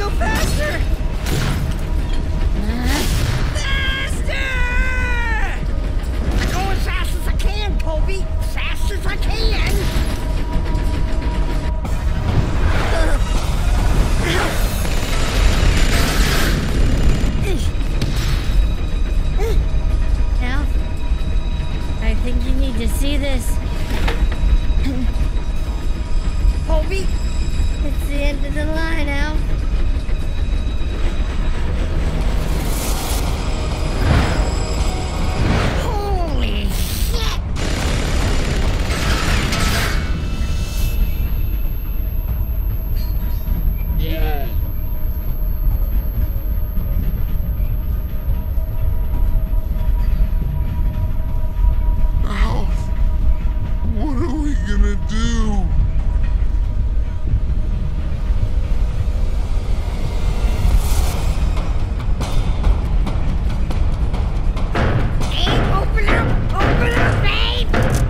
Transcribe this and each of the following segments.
go faster! Faster! I'm going as fast as I can, Colby. Fast as I can. Now, I think you need to see this. Colby? It's the end of the line, Al. Holy shit! Yeah. Alf, what are we gonna do? Abe, open up! Open up, Abe!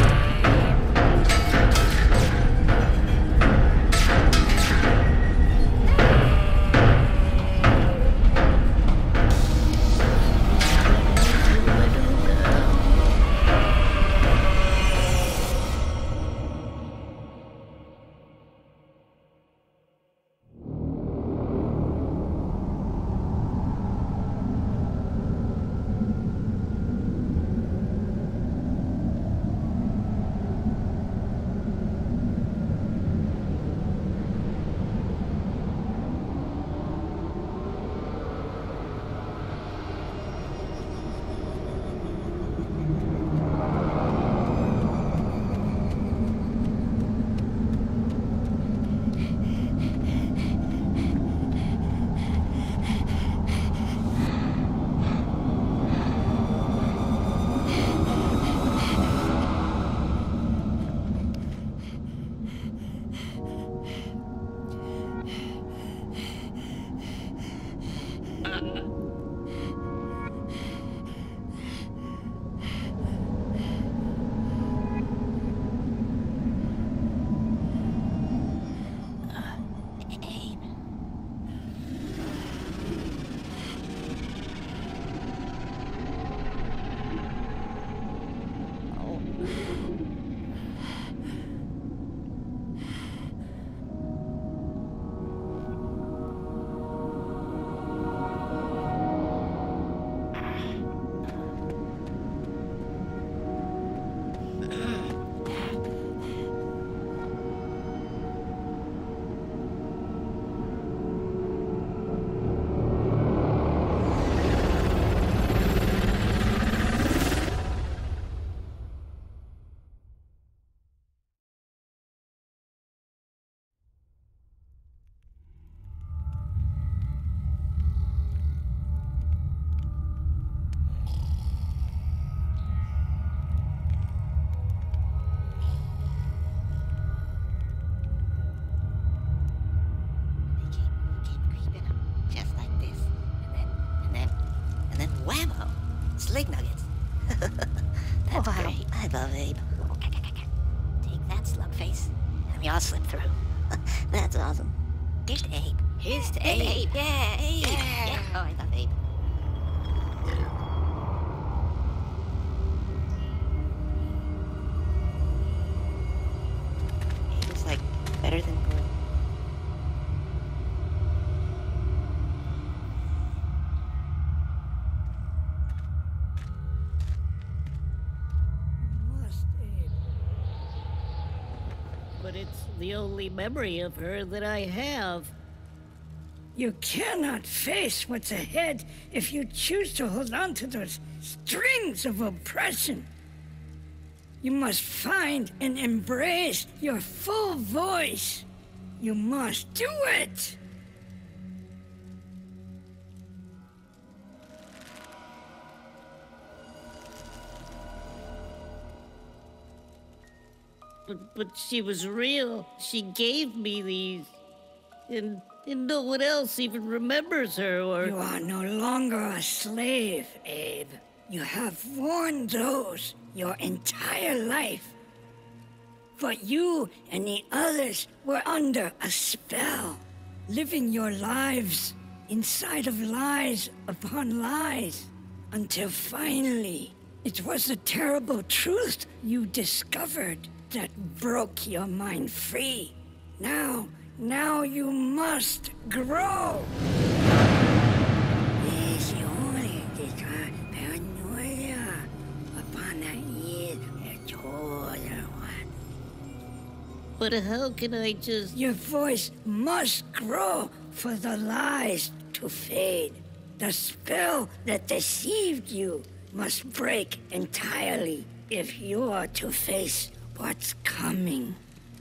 Whammo! Slig nuggets. That's Wow. great. I love Abe. Take that, slug face. And we all slip through. That's awesome. Here's to Abe. Here's to Abe. Yeah, Abe. Yeah. Oh, I love Abe. Abe is like better than Blue. But it's the only memory of her that I have. You cannot face what's ahead if you choose to hold on to those strings of oppression. You must find and embrace your full voice. You must do it. But she was real. She gave me these. And no one else even remembers her or... You are no longer a slave, Abe. You have worn those your entire life. But you and the others were under a spell. living your lives inside of lies upon lies, until finally it was the terrible truth you discovered that broke your mind free. Now you must grow. But how can I just... Your voice must grow for the lies to fade. The spell that deceived you must break entirely if you are to face what's coming.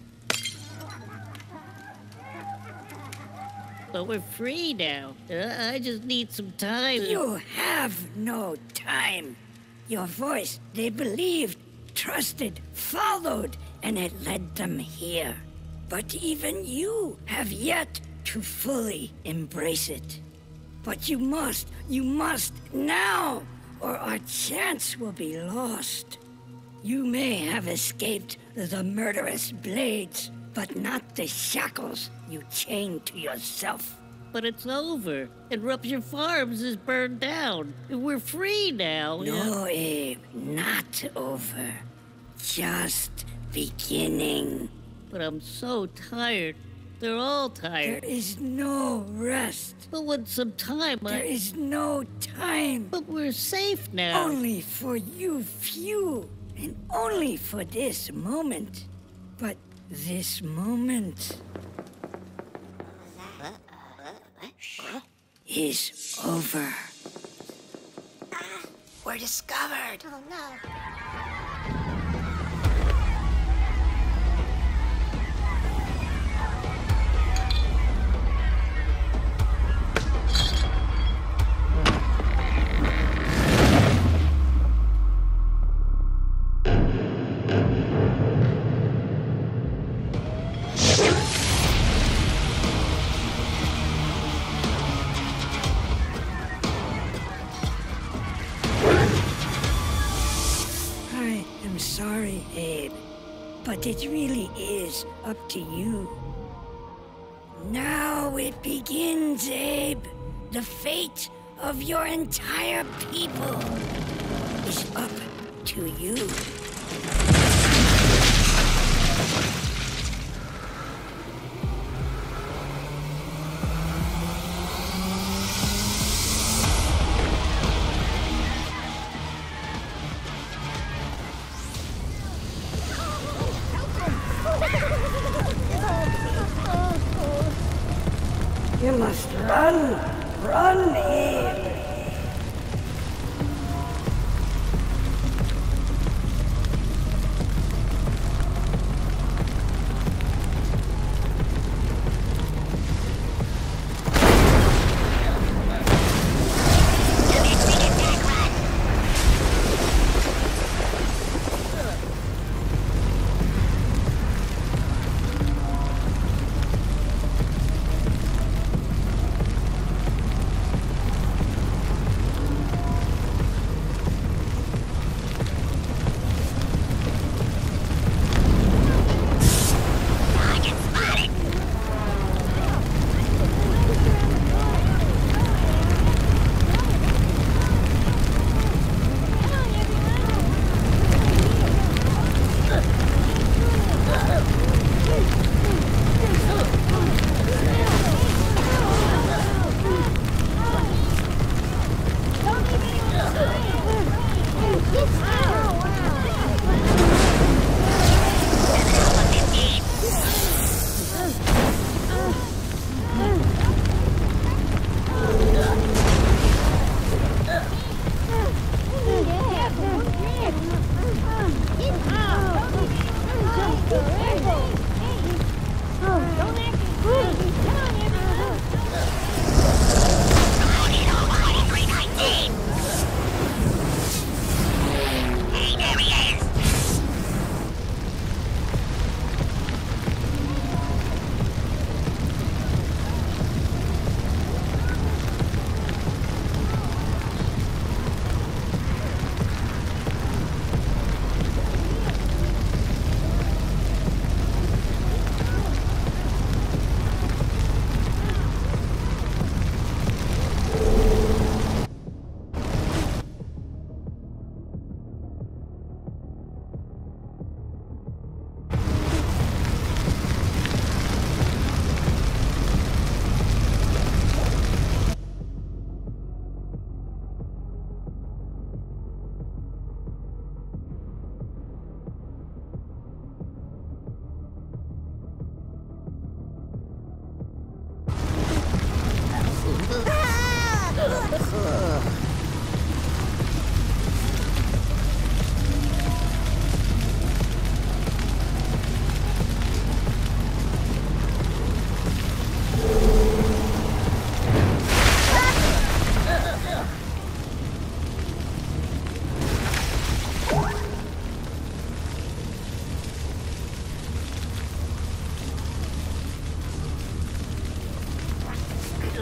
But we're free now. I just need some time. You have no time. Your voice, they believed, trusted, followed, and it led them here. But even you have yet to fully embrace it. But you must now, or our chance will be lost. You may have escaped the murderous blades, but not the shackles you chained to yourself. But it's over. And Rupture Farms is burned down. We're free now. No, Abe, not over. Just beginning. But I'm so tired. They're all tired. There is no rest. But with some time, There is no time. But we're safe now. Only for you few, and only for this moment. But this moment is over. We're discovered. Oh no. Sorry, Abe, but it really is up to you. Now it begins, Abe. The fate of your entire people is up to you. You must run, Abe.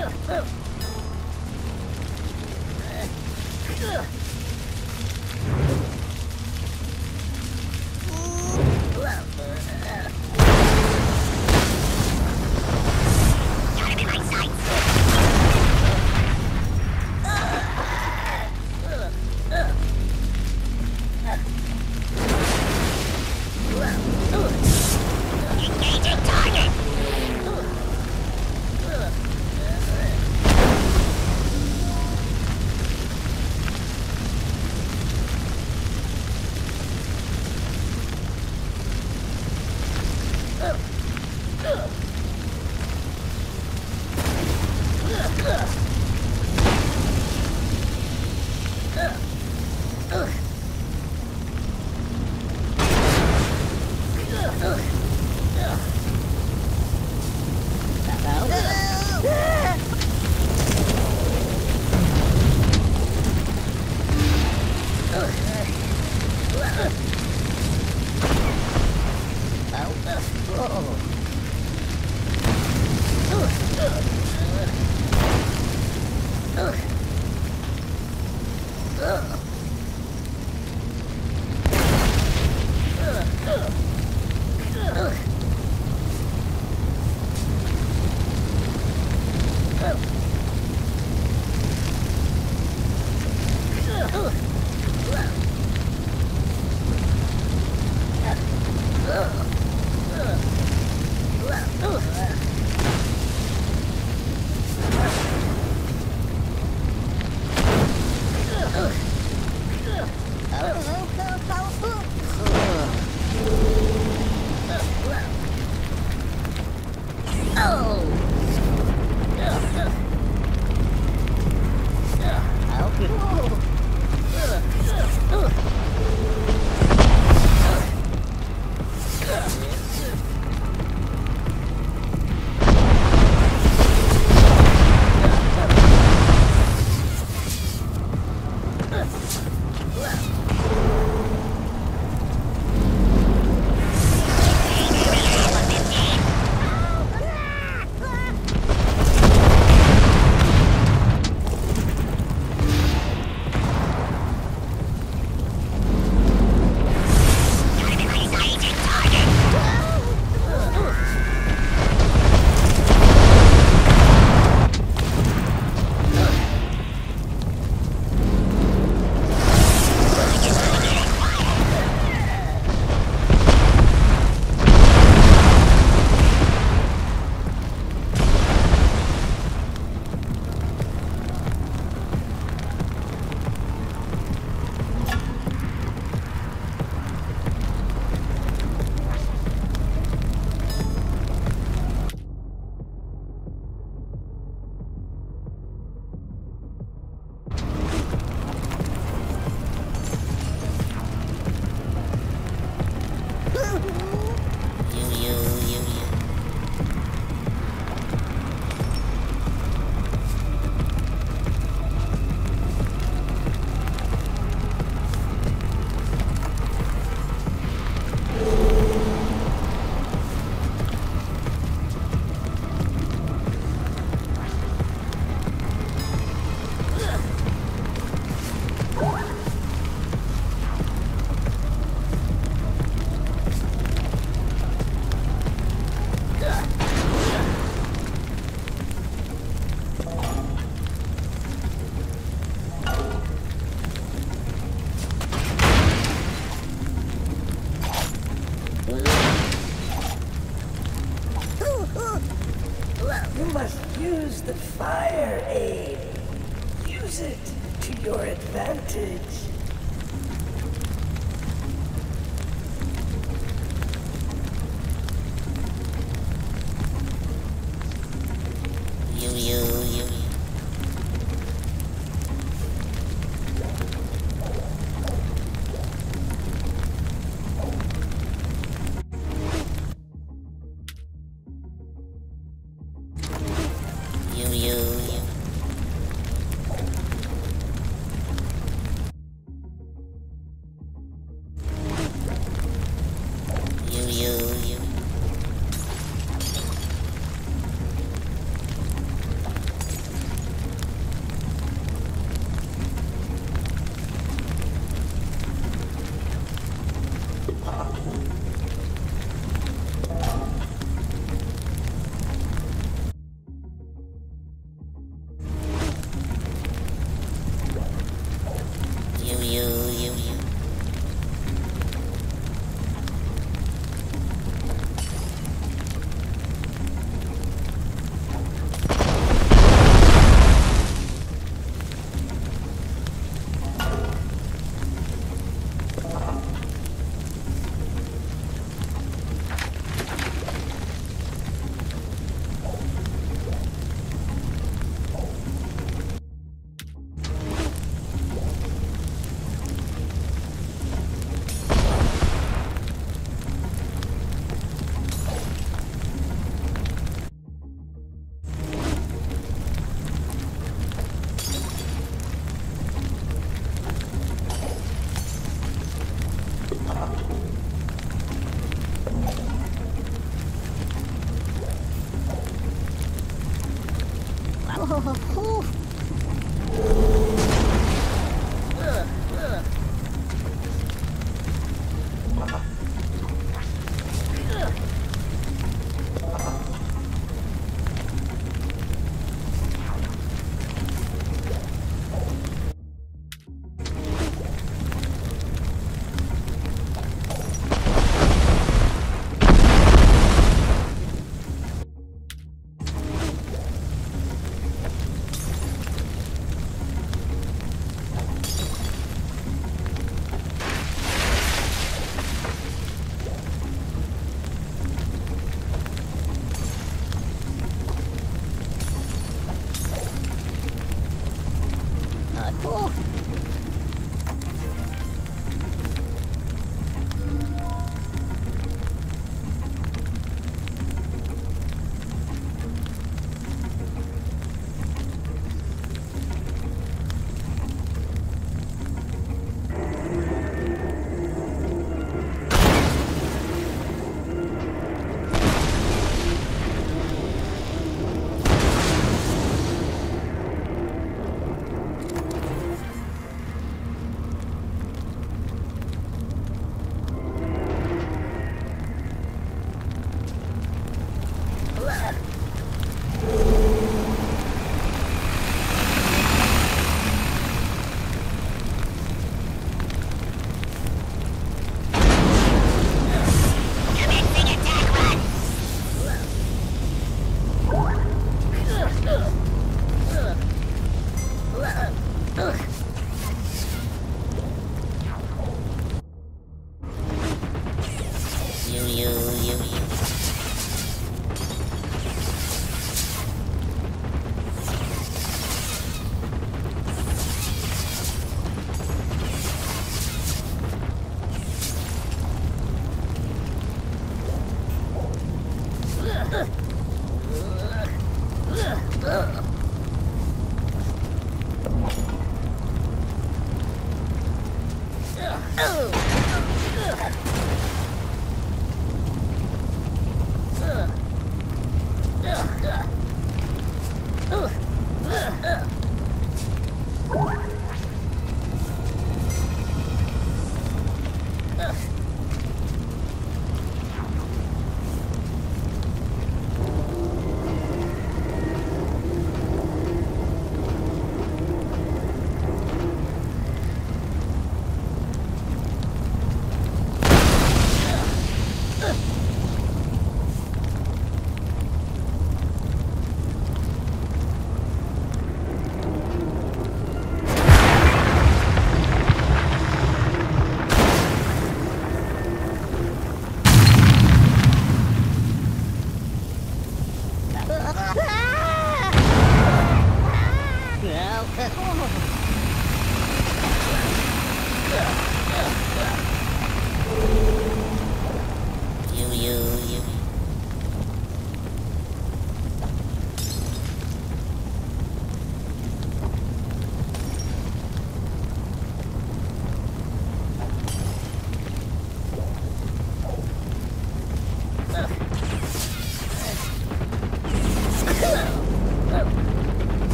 Use the fire aid. Use it to your advantage.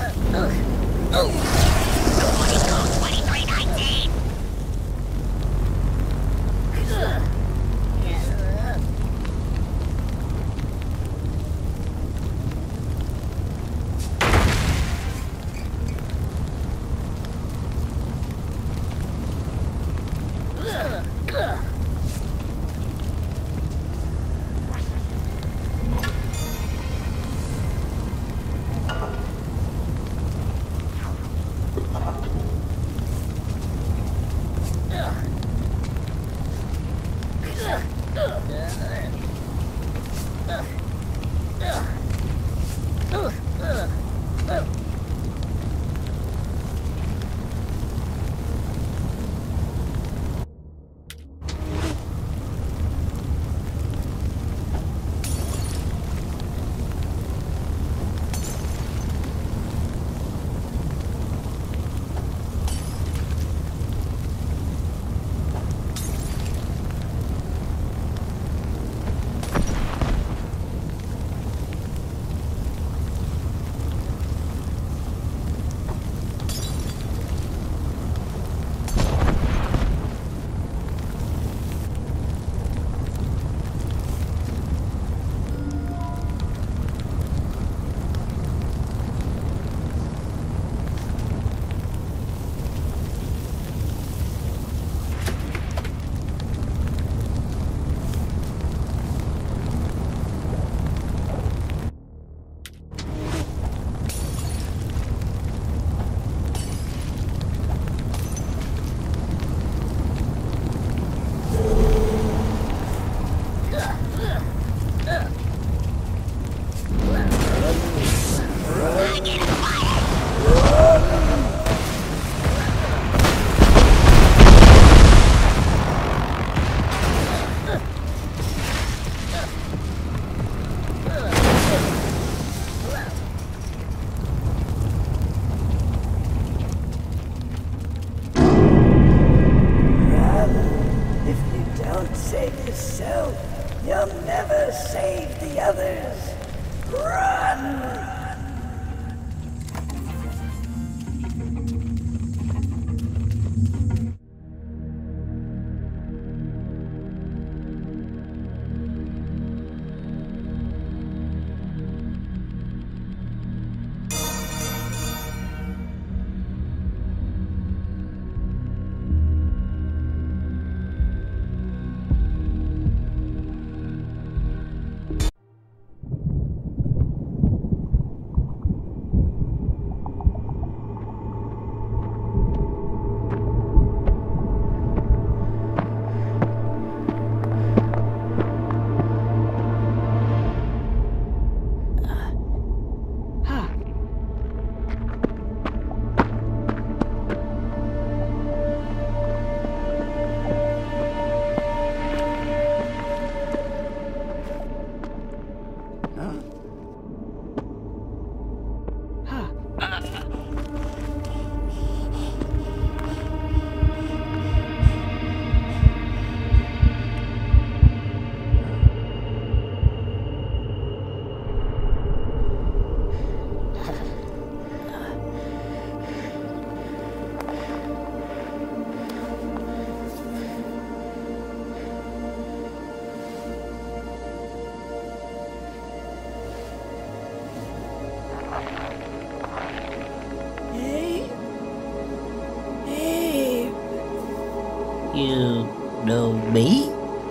You know me?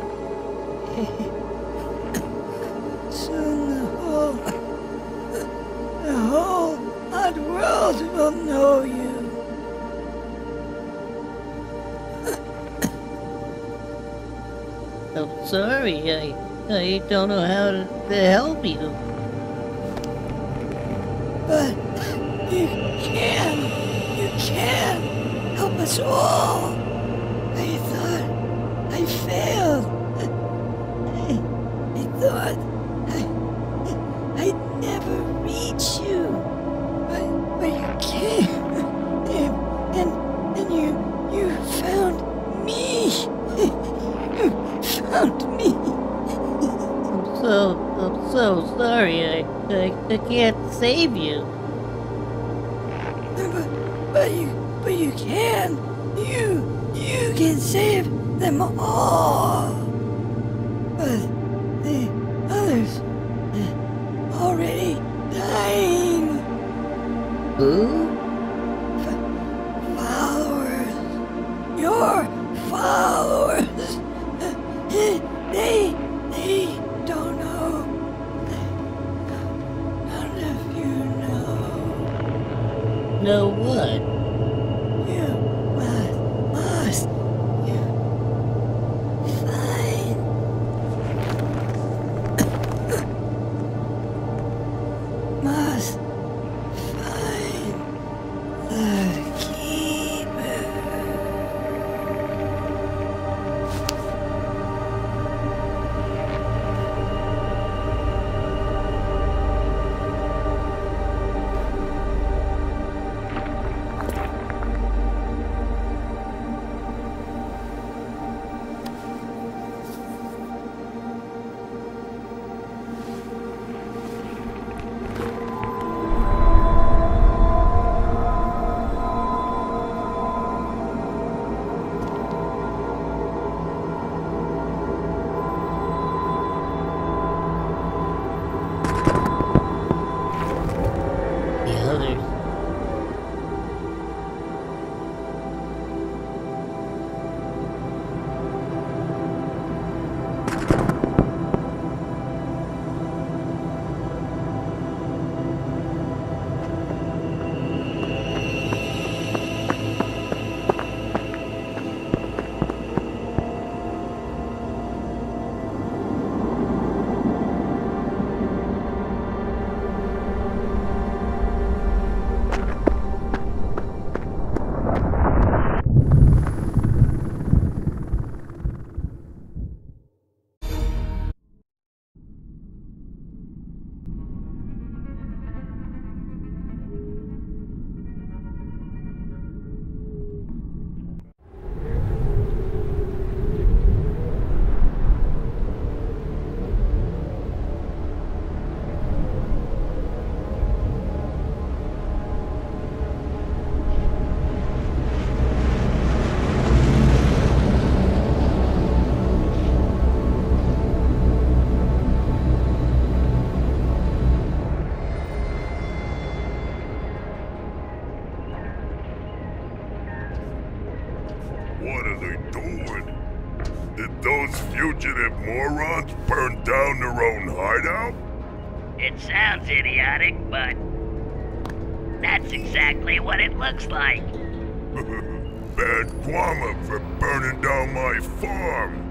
Soon the whole odd world will know you. I'm sorry, I don't know how to help you. But you can help us all. I thought I failed. I thought I'd never reach you. But you came. And you found me. You found me. I'm so sorry. I can't save you. But you can. You can save them all. But the others already dying. Who? Followers. Your followers. They don't know. None of you know. No what? You must find must find the keeper. The others. What are they doing? Did those fugitive morons burn down their own hideout? It sounds idiotic, but that's exactly what it looks like. Bad karma for burning down my farm.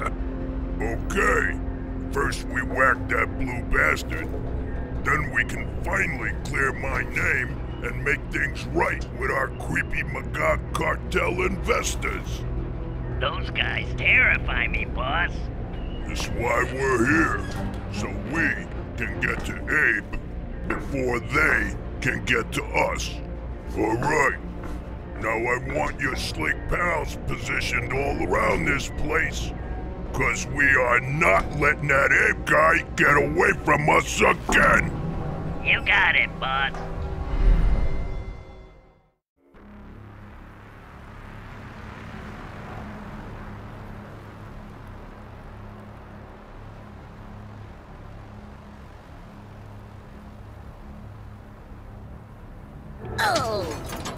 Okay, first we whack that blue bastard. Then we can finally clear my name and make things right with our creepy Magog cartel investors. Those guys terrify me, boss. That's why we're here, so we can get to Abe before they can get to us. All right. Now I want your slick pals positioned all around this place, 'cause we are not letting that Abe guy get away from us again. You got it, boss. Oh!